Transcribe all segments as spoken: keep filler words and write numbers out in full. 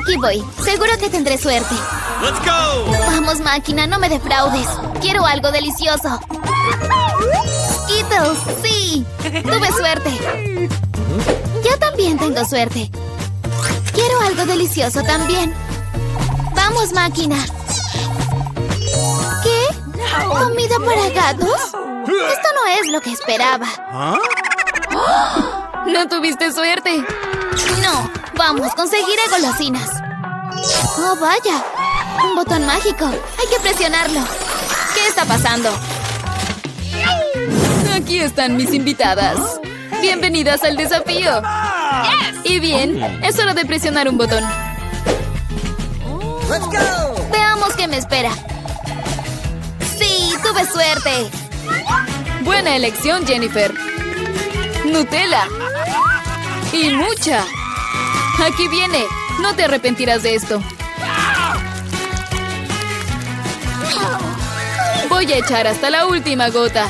Aquí voy. Seguro que tendré suerte. Let's go. Vamos, máquina, no me defraudes. Quiero algo delicioso. ¡Skittles! ¡Sí! Tuve suerte. Yo también tengo suerte. Quiero algo delicioso también. ¡Vamos, máquina! ¿Qué? ¿Comida para gatos? Esto no es lo que esperaba. No tuviste suerte. No, vamos, conseguiré golosinas. Oh, vaya. Un botón mágico. Hay que presionarlo. ¿Qué está pasando? Aquí están mis invitadas. Bienvenidas al desafío. Y bien, es hora de presionar un botón. Let's go. Veamos qué me espera. Sí, tuve suerte. Buena elección, Jennifer. Nutella. Y mucha. Aquí viene. No te arrepentirás de esto. Voy a echar hasta la última gota.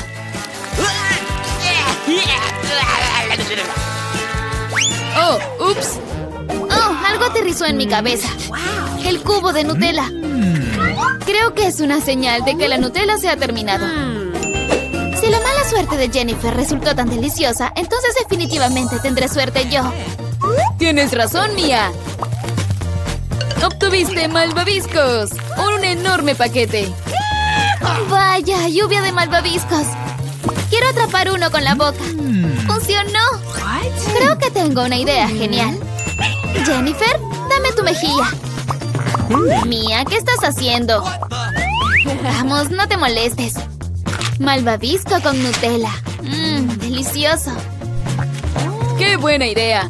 Oh, ups. Oh, algo aterrizó en mi cabeza. El cubo de Nutella. Creo que es una señal de que la Nutella se ha terminado. Si la mala suerte de Jennifer resultó tan deliciosa, entonces definitivamente tendré suerte yo. Tienes razón, Mia. Obtuviste malvaviscos. Un enorme paquete. Vaya, lluvia de malvaviscos. Quiero atrapar uno con la boca. ¡Funcionó! Creo que tengo una idea genial. Jennifer, dame tu mejilla. Mia, ¿qué estás haciendo? Vamos, no te molestes. Malvavisco con Nutella. Mmm, delicioso. ¡Qué buena idea!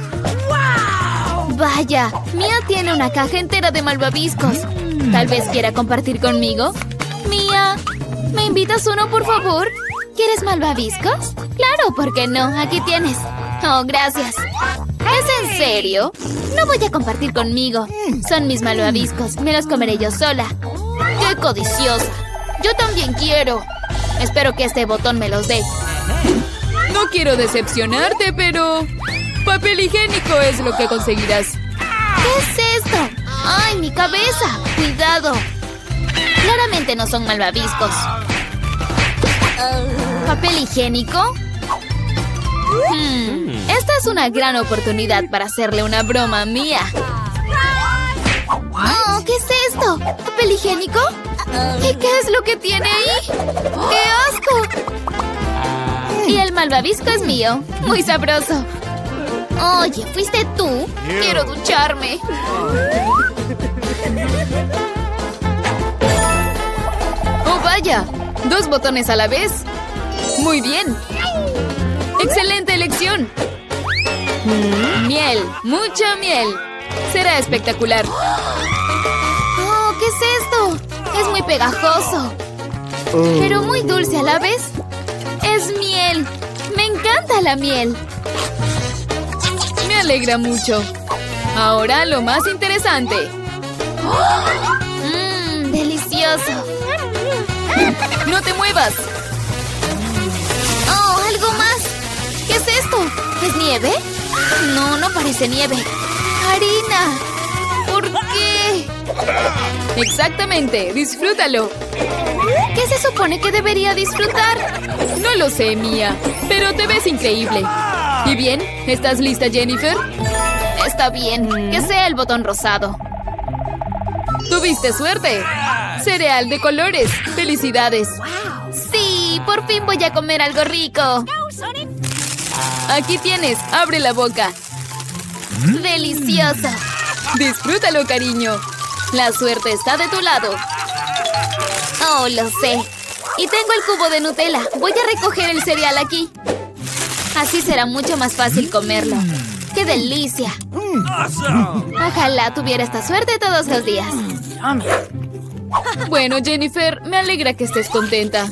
Vaya, Mia tiene una caja entera de malvaviscos. Tal vez quiera compartir conmigo. Mia, ¿me invitas uno, por favor? ¿Quieres malvaviscos? Claro, ¿por qué no? Aquí tienes. Oh, gracias. ¿Es en serio? No voy a compartir conmigo. Son mis malvaviscos. Me los comeré yo sola. ¡Qué codiciosa! Yo también quiero. Espero que este botón me los dé. No quiero decepcionarte, pero... papel higiénico es lo que conseguirás. ¿Qué es esto? ¡Ay, mi cabeza! ¡Cuidado! Claramente no son malvaviscos. ¿Papel higiénico? Hmm, esta es una gran oportunidad para hacerle una broma a Mia. Oh, ¿qué es esto? ¿Papel higiénico? ¿Y qué es lo que tiene ahí? ¡Qué asco! Y el malvavisco es mío. Muy sabroso. Oye, ¿fuiste tú? Quiero ducharme. ¡Oh, vaya! ¿Dos botones a la vez? ¡Muy bien! ¡Excelente elección! Miel, mucha miel. Será espectacular. Oh, ¿qué es esto? Es muy pegajoso. Pero muy dulce a la vez. Es miel. Me encanta la miel. Me alegra mucho. Ahora lo más interesante. Mmm, delicioso. ¡No te muevas! ¡Oh, algo más! ¿Qué es esto? ¿Es nieve? No, no parece nieve. ¡Harina! ¿Por qué? Exactamente, disfrútalo. ¿Qué se supone que debería disfrutar? No lo sé, Mia, pero te ves increíble. ¿Y bien? ¿Estás lista, Jennifer? Está bien, que sea el botón rosado. ¡Tuviste suerte! Cereal de colores. ¡Felicidades! ¡Sí! ¡Por fin voy a comer algo rico! Aquí tienes. Abre la boca. ¡Delicioso! Disfrútalo, cariño. La suerte está de tu lado. Oh, lo sé. Y tengo el cubo de Nutella. Voy a recoger el cereal aquí. Así será mucho más fácil comerlo. ¡Qué delicia! Ojalá tuviera esta suerte todos los días. Bueno, Jennifer, me alegra que estés contenta.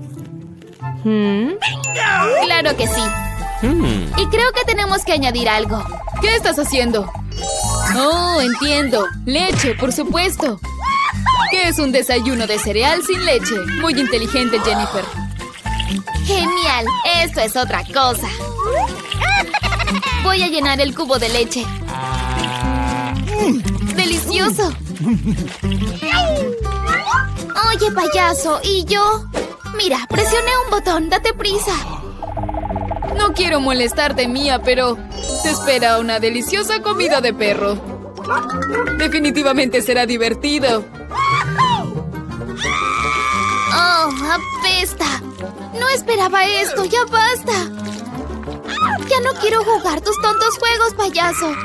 Claro que sí. Y creo que tenemos que añadir algo. ¿Qué estás haciendo? Oh, entiendo. Leche, por supuesto. ¿Qué es un desayuno de cereal sin leche? Muy inteligente, Jennifer. ¡Genial! Esto es otra cosa. Voy a llenar el cubo de leche. ¡Delicioso! Oye, payaso, ¿y yo? Mira, presioné un botón, date prisa. No quiero molestarte, Mia, pero te espera una deliciosa comida de perro. Definitivamente será divertido. ¡Oh, apesta! No esperaba esto, ya basta. Ya no quiero jugar tus tontos juegos, payaso.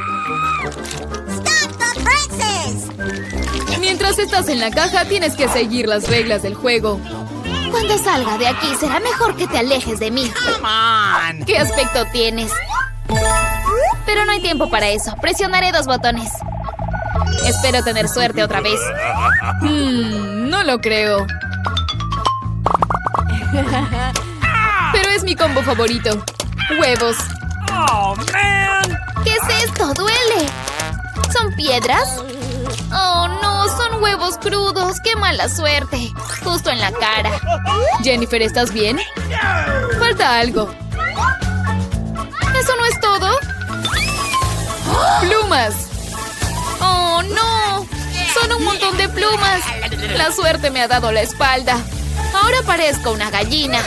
Mientras estás en la caja, tienes que seguir las reglas del juego. Cuando salga de aquí, será mejor que te alejes de mí. ¿Qué aspecto tienes? Pero no hay tiempo para eso. Presionaré dos botones. Espero tener suerte otra vez. Hmm, no lo creo. Pero es mi combo favorito. Huevos. Oh, man. ¿Qué es esto? ¡Duele! ¿Son piedras? Oh, no, son huevos crudos. ¡Qué mala suerte! Justo en la cara. Jennifer, ¿estás bien? Falta algo. ¿Eso no es todo? ¡Plumas! ¡Oh, no! ¡Son un montón de plumas! La suerte me ha dado la espalda. Ahora parezco una gallina.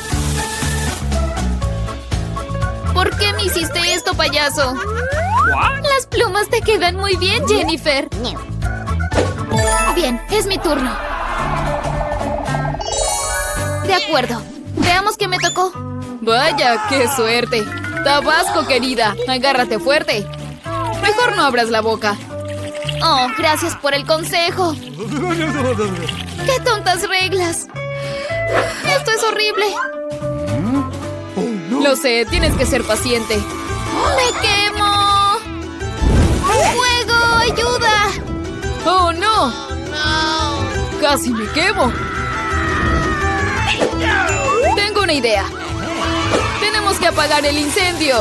¿Por qué me hiciste esto, payaso? Las plumas te quedan muy bien, Jennifer. Bien, es mi turno. De acuerdo. Veamos qué me tocó. Vaya, qué suerte. Tabasco, querida. Agárrate fuerte. Mejor no abras la boca. Oh, gracias por el consejo. ¡Qué tontas reglas! Esto es horrible. Lo sé, tienes que ser paciente. ¡Me quemo! ¡Fuego! ¡Ayuda! ¡Oh, no! ¡Casi me quemo! Tengo una idea. Tenemos que apagar el incendio.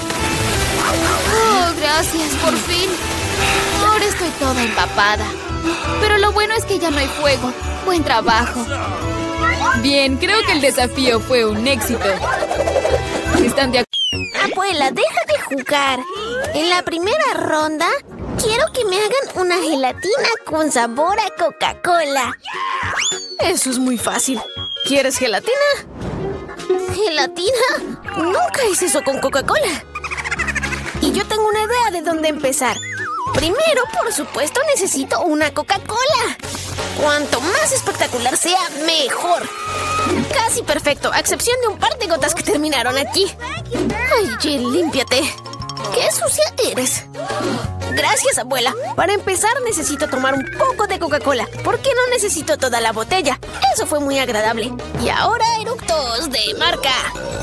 Oh, gracias, por fin. Ahora estoy toda empapada. Pero lo bueno es que ya no hay fuego. Buen trabajo. Bien, creo que el desafío fue un éxito. ¿Están de acuerdo? Abuela, deja de jugar. En la primera ronda, quiero que me hagan una gelatina con sabor a Coca-Cola. Eso es muy fácil. ¿Quieres gelatina? ¿Gelatina? Nunca hice eso con Coca-Cola. Y yo tengo una idea de dónde empezar. Primero, por supuesto, necesito una Coca-Cola. Cuanto más espectacular sea, mejor. Casi perfecto, a excepción de un par de gotas que terminaron aquí. Ay, Jill, límpiate. ¡Qué sucia eres! Gracias, abuela. Para empezar, necesito tomar un poco de Coca-Cola, porque no necesito toda la botella. Eso fue muy agradable. Y ahora, eructos de marca.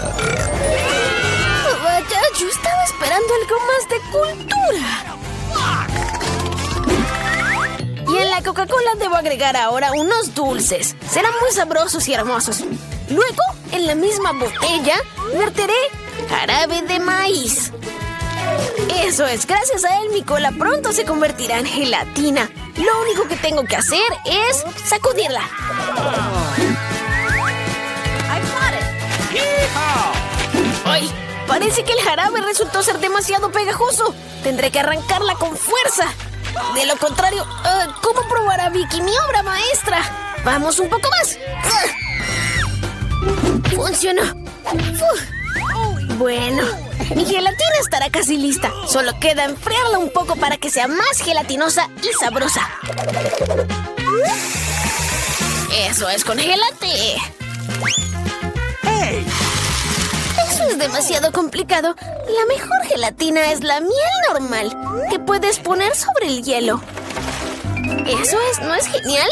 Oh, vaya, yo estaba esperando algo más de cultura. Y en la Coca-Cola debo agregar ahora unos dulces. Serán muy sabrosos y hermosos. Luego, en la misma botella, verteré jarabe de maíz. Eso es, gracias a él mi cola pronto se convertirá en gelatina. Lo único que tengo que hacer es sacudirla. ¡Ay! Parece que el jarabe resultó ser demasiado pegajoso. Tendré que arrancarla con fuerza. De lo contrario, uh, ¿cómo probará Vicky mi obra maestra? Vamos un poco más. Uh. Funcionó. Uh. Bueno, mi gelatina estará casi lista. Solo queda enfriarla un poco para que sea más gelatinosa y sabrosa. Eso es, congélate. Hey. Eso es demasiado complicado. La mejor gelatina es la miel normal, que puedes poner sobre el hielo. ¿Eso es? ¿No es genial?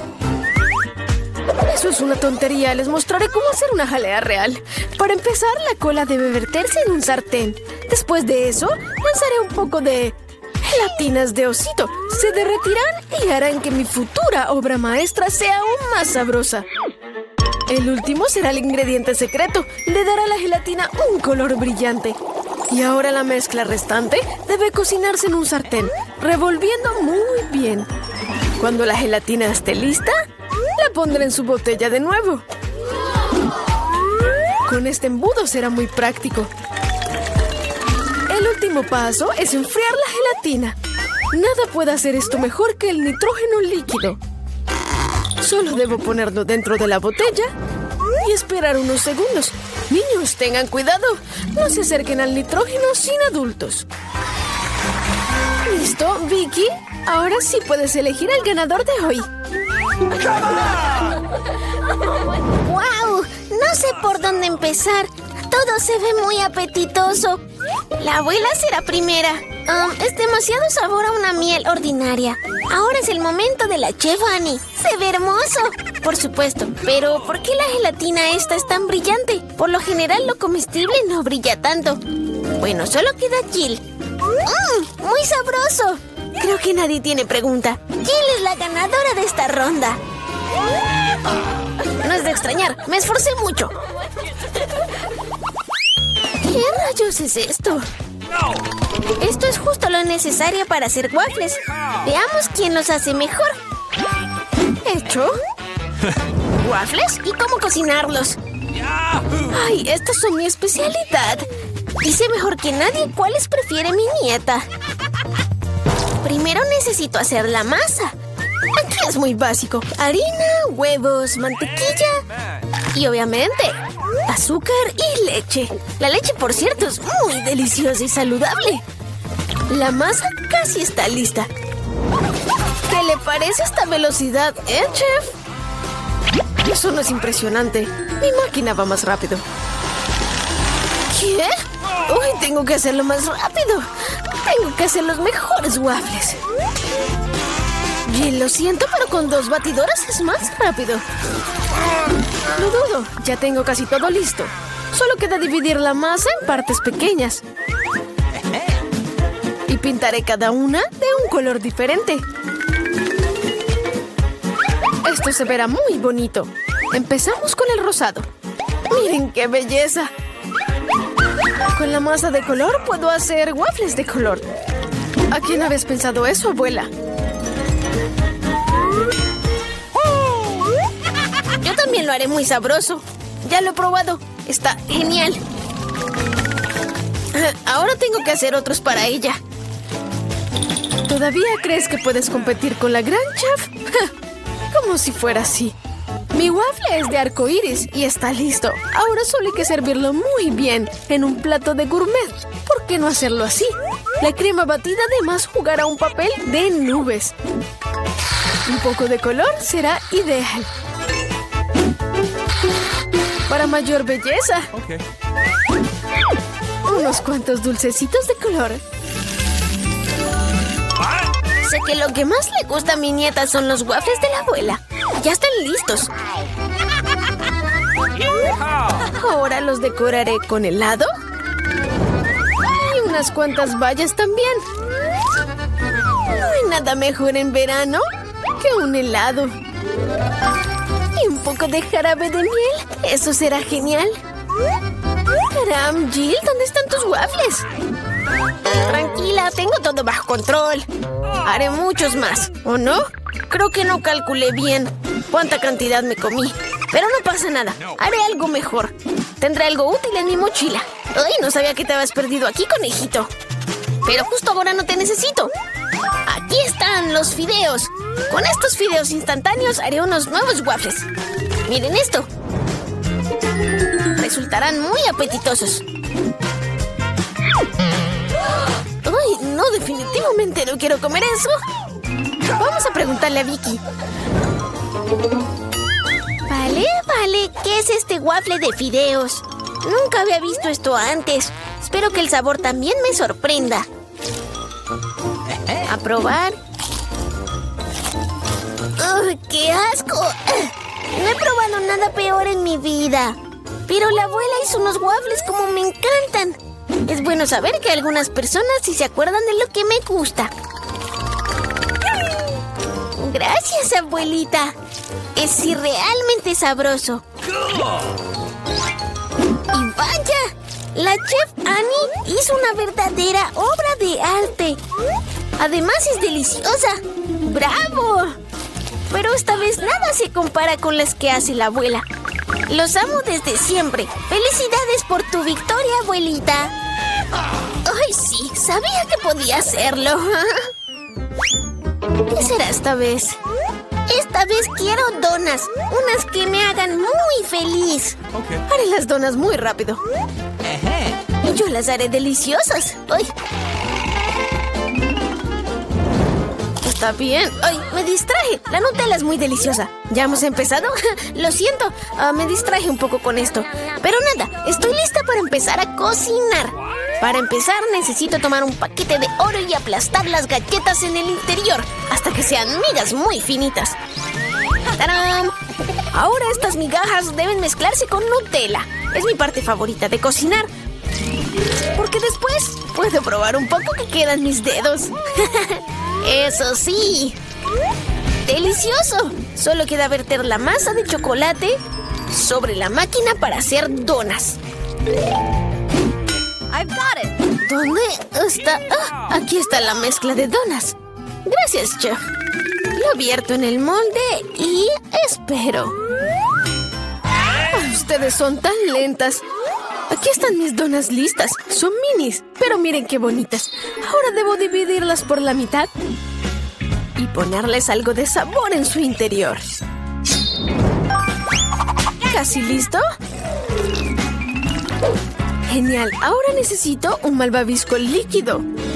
Eso es una tontería. Les mostraré cómo hacer una jalea real. Para empezar, la cola debe verterse en un sartén. Después de eso, lanzaré un poco de gelatinas de osito. Se derretirán y harán que mi futura obra maestra sea aún más sabrosa. El último será el ingrediente secreto. Le dará a la gelatina un color brillante. Y ahora la mezcla restante debe cocinarse en un sartén, revolviendo muy bien. Cuando la gelatina esté lista, la pondré en su botella de nuevo. Con este embudo será muy práctico. El último paso es enfriar la gelatina. Nada puede hacer esto mejor que el nitrógeno líquido. Solo debo ponerlo dentro de la botella y esperar unos segundos. Niños, tengan cuidado. No se acerquen al nitrógeno sin adultos. ¿Listo, Vicky? Ahora sí puedes elegir al ganador de hoy. ¡Wow! No sé por dónde empezar. Todo se ve muy apetitoso. La abuela será primera. Um, es demasiado sabor a una miel ordinaria. Ahora es el momento de la Chef Annie. Se ve hermoso. Por supuesto. Pero ¿por qué la gelatina esta es tan brillante? Por lo general lo comestible no brilla tanto. Bueno, solo queda Jill. ¡Mmm! ¡Muy sabroso! Creo que nadie tiene pregunta. Jill es la ganadora de esta ronda. No es de extrañar. Me esforcé mucho. ¿Qué rayos es esto? Esto es justo lo necesario para hacer waffles. Veamos quién los hace mejor. ¿Hecho? ¿Waffles? ¿Y cómo cocinarlos? Ay, estos son mi especialidad. Y sé mejor que nadie cuáles prefiere mi nieta. Primero necesito hacer la masa. Aquí es muy básico. Harina, huevos, mantequilla y obviamente azúcar y leche. La leche, por cierto, es muy deliciosa y saludable. La masa casi está lista. ¿Qué le parece esta velocidad, eh, chef? Eso no es impresionante. Mi máquina va más rápido. ¿Qué? Uy, tengo que hacerlo más rápido. Tengo que hacer los mejores waffles. Jill, lo siento, pero con dos batidoras es más rápido. Lo dudo. Ya tengo casi todo listo. Solo queda dividir la masa en partes pequeñas. Y pintaré cada una de un color diferente. Esto se verá muy bonito. Empezamos con el rosado. ¡Miren qué belleza! Con la masa de color puedo hacer waffles de color. ¿A quién habías pensado eso, abuela? Yo también lo haré muy sabroso. Ya lo he probado. Está genial. Ahora tengo que hacer otros para ella. ¿Todavía crees que puedes competir con la gran chef? Como si fuera así. Mi waffle es de arco iris y está listo. Ahora solo hay que servirlo muy bien en un plato de gourmet. ¿Por qué no hacerlo así? La crema batida además jugará un papel de nubes. Un poco de color será ideal. Para mayor belleza. Okay. Unos cuantos dulcecitos de color. Sé que lo que más le gusta a mi nieta son los waffles de la abuela. Ya están listos. Ahora los decoraré con helado. Y unas cuantas bayas también. No hay nada mejor en verano que un helado. Y un poco de jarabe de miel. Eso será genial. Caram, Jill, ¿dónde están tus waffles? Tranquila, tengo todo bajo control. Haré muchos más, ¿o no? Creo que no calculé bien cuánta cantidad me comí. Pero no pasa nada, haré algo mejor. Tendré algo útil en mi mochila. Ay, no sabía que te habías perdido aquí, conejito. Pero justo ahora no te necesito. Aquí están los fideos. Con estos fideos instantáneos haré unos nuevos waffles. Miren esto. Resultarán muy apetitosos. Ay, no, definitivamente no quiero comer eso. Vamos a preguntarle a Vicky. Vale, vale, ¿qué es este waffle de fideos? Nunca había visto esto antes. Espero que el sabor también me sorprenda. A probar. ¡Ugh, qué asco! No he probado nada peor en mi vida. Pero la abuela hizo unos waffles como me encantan. Es bueno saber que algunas personas sí se acuerdan de lo que me gusta. Gracias, abuelita. Es realmente sabroso. Y vaya, la chef Annie hizo una verdadera obra de arte. Además es deliciosa. ¡Bravo! Pero esta vez nada se compara con las que hace la abuela. Los amo desde siempre. ¡Felicidades por tu victoria, abuelita! ¡Ay, sí! Sabía que podía hacerlo. ¿Qué será esta vez? Esta vez quiero donas, unas que me hagan muy feliz. Haré las donas muy rápido. Y yo las haré deliciosas. ¡Ay! Está bien. ¡Ay! Me distraje. La Nutella es muy deliciosa. ¿Ya hemos empezado? Lo siento, ah, me distraje un poco con esto. Pero nada, estoy lista para empezar a cocinar. Para empezar, necesito tomar un paquete de oro y aplastar las galletas en el interior hasta que sean migas muy finitas. ¡Tarán! Ahora estas migajas deben mezclarse con Nutella. Es mi parte favorita de cocinar. Porque después puedo probar un poco que quedan mis dedos. ¡Eso sí! ¡Delicioso! Solo queda verter la masa de chocolate sobre la máquina para hacer donas. ¿Dónde está? Ah, aquí está la mezcla de donas. Gracias, chef. Lo vierto en el molde y espero. Oh, ustedes son tan lentas. Aquí están mis donas listas. Son minis, pero miren qué bonitas. Ahora debo dividirlas por la mitad y ponerles algo de sabor en su interior. ¿Casi listo? Genial. Ahora necesito un malvavisco líquido.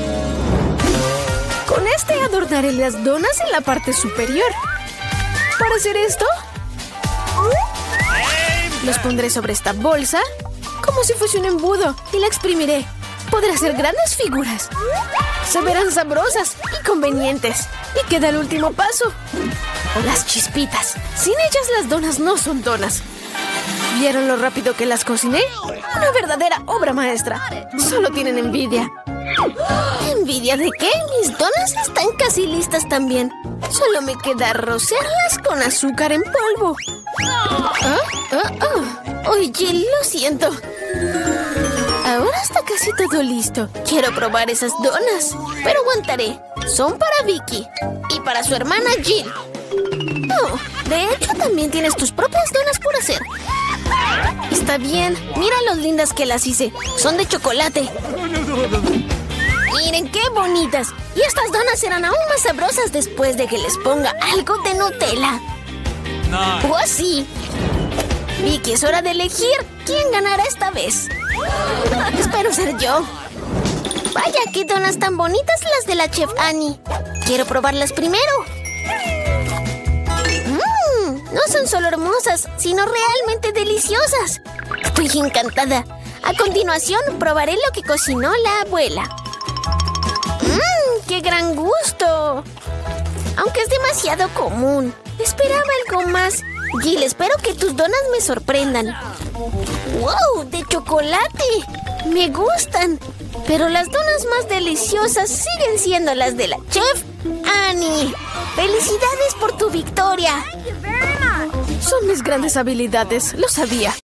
Con este adornaré las donas en la parte superior. Para hacer esto, los pondré sobre esta bolsa como si fuese un embudo y la exprimiré. Podré hacer grandes figuras. Se verán sabrosas y convenientes. Y queda el último paso. Las chispitas. Sin ellas las donas no son donas. ¿Vieron lo rápido que las cociné? Una verdadera obra maestra. Solo tienen envidia. ¿Envidia de qué? Mis donas están casi listas también. Solo me queda rociarlas con azúcar en polvo. ¿Ah? ¿Ah? ¿Ah? Oye, lo siento. Ahora está casi todo listo. Quiero probar esas donas, pero aguantaré. Son para Vicky y para su hermana Jill. Oh, de hecho también tienes tus propias donas por hacer. Está bien, mira lo lindas que las hice. Son de chocolate. Miren qué bonitas. Y estas donas serán aún más sabrosas después de que les ponga algo de Nutella. Nice. O así. Vicky, es hora de elegir quién ganará esta vez. Espero ser yo. Vaya, qué donas tan bonitas las de la chef Annie. Quiero probarlas primero. Mmm, no son solo hermosas, sino realmente deliciosas. Estoy encantada. A continuación, probaré lo que cocinó la abuela. ¡Mmm, qué gran gusto! Aunque es demasiado común. Esperaba algo más. Jill, espero que tus donas me sorprendan. ¡Wow! ¡De chocolate! ¡Me gustan! Pero las donas más deliciosas siguen siendo las de la chef Annie. ¡Felicidades por tu victoria! Son mis grandes habilidades, lo sabía.